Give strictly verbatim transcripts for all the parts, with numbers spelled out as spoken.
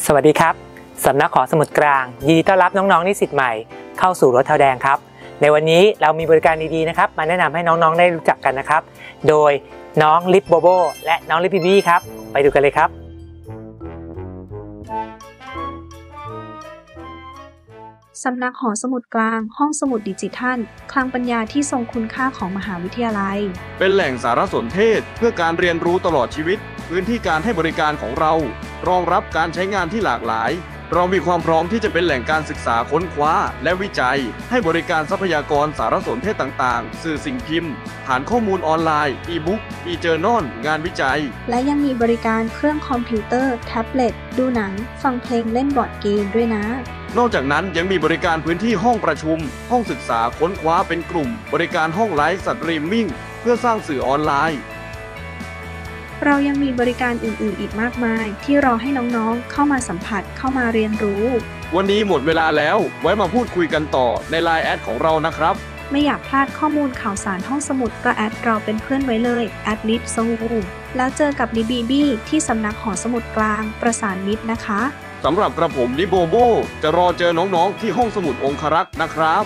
สวัสดีครับสำนักหอสมุดกลางยินดีต้อนรับน้องๆนิสิตใหม่เข้าสู่รถเทาแดงครับในวันนี้เรามีบริการดีๆนะครับมาแนะนำให้น้องๆได้รู้จักกันนะครับโดยน้องลิปโบโบและน้องลิปบีบี้ครับไปดูกันเลยครับสำนักหอสมุดกลางห้องสมุดดิจิทัลคลังปัญญาที่ทรงคุณค่าของมหาวิทยาลัยเป็นแหล่งสารสนเทศเพื่อการเรียนรู้ตลอดชีวิตพื้นที่การให้บริการของเรารองรับการใช้งานที่หลากหลายเรามีความพร้อมที่จะเป็นแหล่งการศึกษาค้นคว้าและวิจัยให้บริการทรัพยากรสารสนเทศต่างๆสื่อสิ่งพิมพ์ฐานข้อมูลออนไลน์อีบุ๊กอีเจอร์นอลงานวิจัยและยังมีบริการเครื่องคอมพิวเตอร์แท็บเล็ตดูหนังฟังเพลงเล่นบอร์ดเกมด้วยนะนอกจากนั้นยังมีบริการพื้นที่ห้องประชุมห้องศึกษาค้นคว้าเป็นกลุ่มบริการห้องไลฟ์สตรีมมิ่งเพื่อสร้างสื่อออนไลน์เรายังมีบริการอื่นๆอีกมากมายที่รอให้น้องๆเข้ามาสัมผัสเข้ามาเรียนรู้วันนี้หมดเวลาแล้วไว้มาพูดคุยกันต่อใน ไลน์ แอดของเรานะครับไม่อยากพลาดข้อมูลข่าวสารห้องสมุดก็แอดเราเป็นเพื่อนไว้เลยแอดลิฟซูแล้วเจอกับลิบีบี้ที่สำนักหอสมุดกลางประสานมิตรนะคะสำหรับกระผมลิโบโบจะรอเจอน้องๆที่ห้องสมุดองครักษ์นะครับ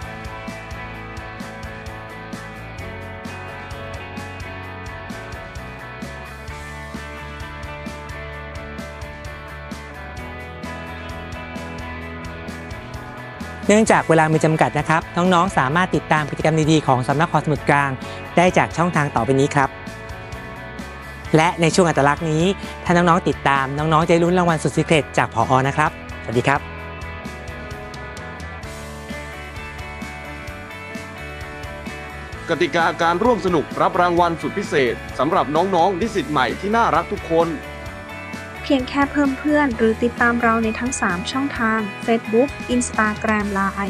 เนื่องจากเวลามีจำกัดนะครับน้องๆสามารถติดตามกิจกรรมดีๆของสำนักหอสมุดกลางได้จากช่องทางต่อไปนี้ครับและในช่วงอัตลักษณ์นี้ถ้าน้องๆติดตามน้องๆจะลุ้นรางวัลสุดซีเคร็ตจากผอ.นะครับสวัสดีครับกติกาการร่วมสนุกรับรางวัลสุดพิเศษสำหรับน้องๆนิสิตใหม่ที่น่ารักทุกคนเพียงแค่เพิ่มเพื่อนหรือติดตามเราในทั้งสามช่องทาง Facebook Instagram ไลน์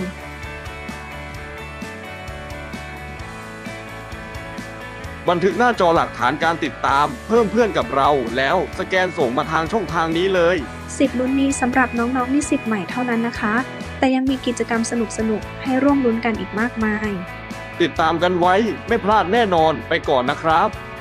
บันทึกหน้าจอหลักฐานการติดตามเพิ่มเพื่อนกับเราแล้วสแกนส่งมาทางช่องทางนี้เลยสิทธิ์ลุ้นนี้สำหรับน้องๆนิสิตใหม่เท่านั้นนะคะแต่ยังมีกิจกรรมสนุกๆให้ร่วมลุ้นกันอีกมากมายติดตามกันไว้ไม่พลาดแน่นอนไปก่อนนะครับ